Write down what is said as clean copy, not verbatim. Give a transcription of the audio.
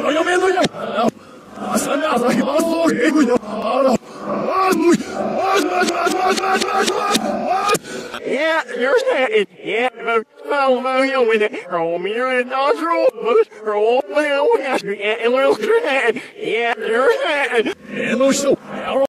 Yeah, you're saying, yeah, follow you with it. Roll me your nostril, roll me on, yeah, you're saying,